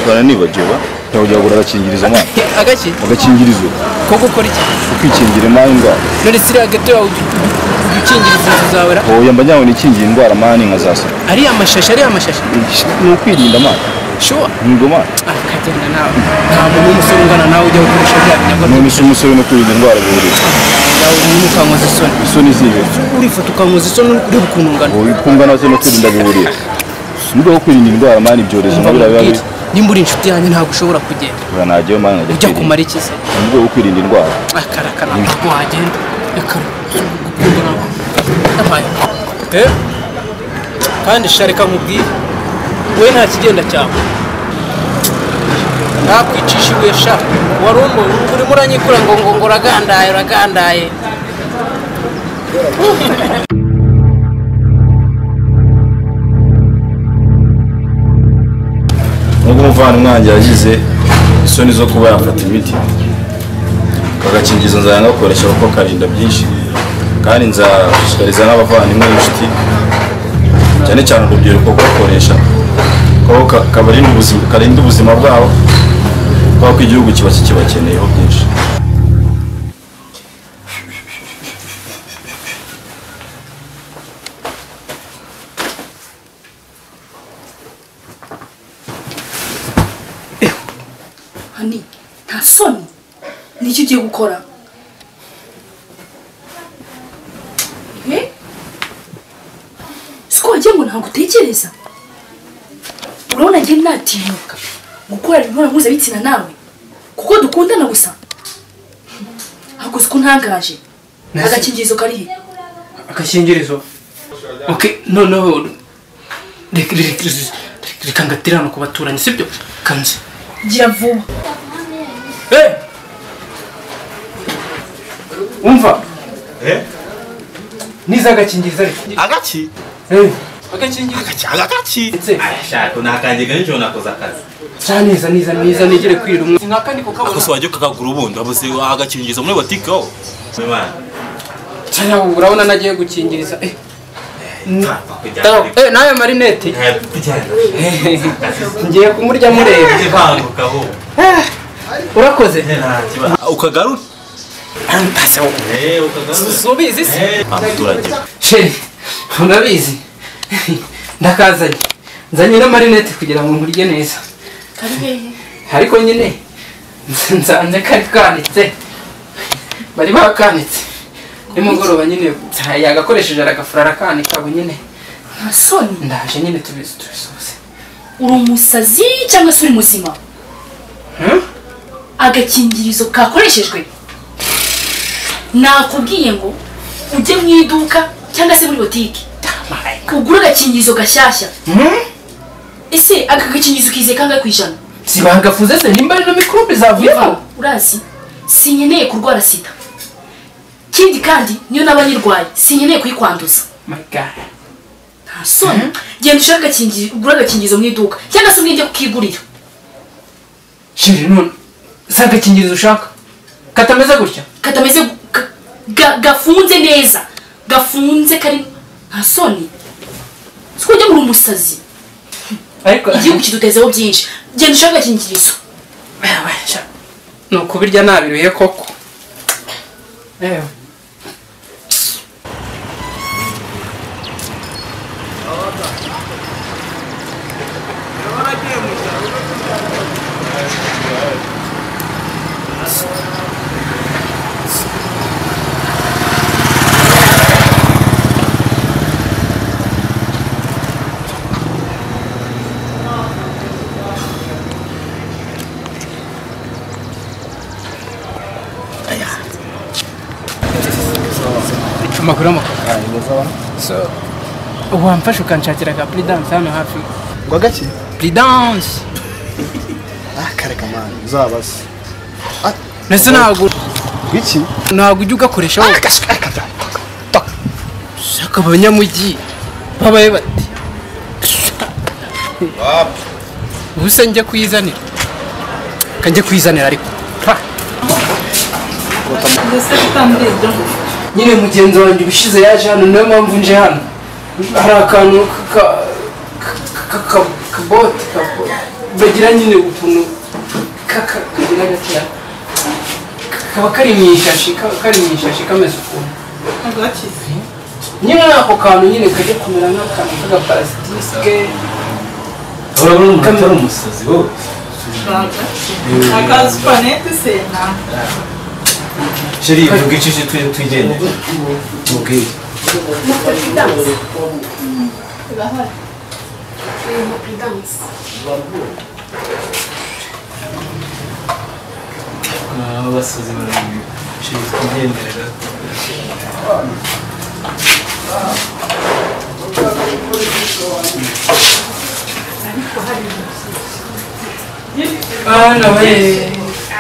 Kana nibagiwe cyangwa ujya agakingirizo mwana. Agaki? Agakingirizo. Ko gukora iki? Ukikingira mwana indwara. None siri hagati yawe udukingirizo zawera. Oya mba nyawo nikingira indwara mwana inka zasa. Ari amashashi. Ni ukwirinda mwana. Sure. Ngo mwana. Akagenda nawe. Nta muntu umusore ungana nawe ujya gukoresha bya binyago. None se umusore no kwirinda indwara bihuriye. Yawe umuntu ukankoza isoni. Isoni zibe. Urifata ukankoza isoni uri bukuntu ungana. Oya kungana se no kwirinda bihuriye. Nubwo ko kwirinda indwara mwana ibyorezo nabira biba. Nimba uri inshuti yanjye ntabwo ushobora kugenda. Ura najyeyo mwana ujya kumara iki se? Nubwo ko kwirinda indwara. Akarakara ko wagenda. Reka gukunda nako. Kandi shareka nkubwire we nta kigenda cyawe nakwicisha ibuye sha warumbo urimo uranyikura ngo uragandaye nubwo umuvana umwanjye yagize isoni zo kuba yafata imiti agakingizo nzaya ngakoresha kuko karinda byinshi kandi nzashishikariza n'abavandimwe n'inshuti cyane cyane urubyiruko gukoresha kuko karinda ubuzima bwabo kuko igihugu kiba kibakeneyeho byinshi. Hani nta soni nicyo ugiye gukora? Siko wagiye ngo ntabwo utekereza? Urabona njye natinyuka gukora imibonano mpuzabitsina nawe kuko dukundana gusa? Ahubwo siko ntangaje. Agakingirizo kari he? Agakingirizo? Okay, no. Reka ngatirana ku baturanyi sibyo? Kanze. Gira vuba. Umva. Niza agakingirizo ariko. Agaki? Agaki? Ashaka nakanjye ganjo nakoza akazi. Niza nigere kwirira umwe. Sinkakandi ko kabona. Akoso wajye kakagura ubundi abuze agakingirizo muri botike aho. Mwana. Cyangwa urabona nagiye gukingiriza. Nawe marinete. Ngiye kumurya mureba. Ivanguka ho. Urakoze. Ukagaruka. Antase wo. Ukagaruka. Subizi se. Abaturage. Sheri. Unabizi. Ndakazanye. Nzanye na marinete kugira ngo nkurye neza. Kari hehe? Ariko nyine nzanze kari kanitse. Bari bakanitse. Nimugoroba nyine yagakoresheje aragafura kanika bo nyine. Nta soni. Ndaje nyine tubisose. Uri umusazi cyangwa se uri muzima? Agakingirizo kakoreshejwe. Nakubwiye ngo ujye mu iduka cyangwa se muri botike. Ugura agakingirizo gashyashya. Ese aka gakingirizo kize kangahe kwijana? Sibagafuze se nimba ari no microbe zavuyemo. Urazi sinyeneye kurwara sida. Kindi kandi niyo nabanyirwaye sinyeneye kuyikwanduza. My God. Nta soni. Genda ushaka agakingirizo ugura agakingirizo mu iduka cyangwa se ugende kukigurira. Shiri none sagakingirizo ushaka katameze gutya katameze gafunze neza gafunze kari nta soni siko ujya muri umusazi ariko igihugu kidutezeho byinshi genda ushaka agakingirizo no kubirya nabiruye koko Makuru so wamfasha ukanshakira ka Prudence hano hafi ngo gake Prudence kare kamana uzabase nese ntago iki ntago ujya ugakoresha wowe shaka abanyamugi babaye bati ubuse njye kwizanira kanje kwizanira ariko nyine mugenzi wanjye ubishize yaje hano niyo mpamvu nje hano hari akantu kabote bagira nyine utuntu kagira gakeya kaba kari mu ishashi kameze ukuntu agakize nyine ako kantu nyine kajya kumera nk'akantu k'agaparasitike urabona umuntu atari umusazi wowe akazi panete se nta sheri vuga icyo twigendere mubwire abasazi barabibi sheri twigendere gato nawe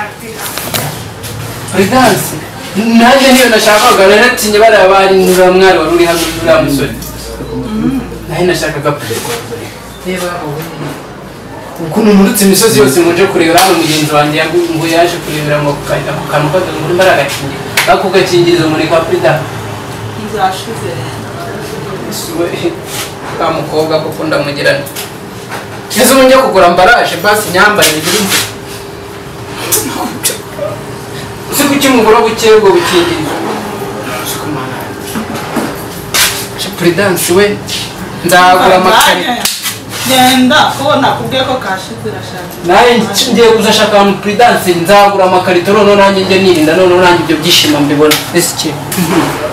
Prudence nanjye niyo nashakaga naratinye bariya bari nura mwari wari uri hano uriya musore nawe nashakaga reba ukuntu murutse imisozi yose muje kurebera hano mugenzi wanjye ngo yaje kurebera mu kantu muri baragakingira ako gakingirizo muri kwa Prudence nzashize ka mukobwa kuko ndamugirana ese ubu njya kugura ambaraje basi nyambaye biri uzi kuki mugura buke ubwo bukingirizo Prudence we nzagura amakarito genda ko nakubwiye ko kashize irashaka nawe ngiye kuzashaka mu Prudence nzagura amakarito noneho nanjye njye nirinda noneho nanjye ibyo byishimo mbibona ese iki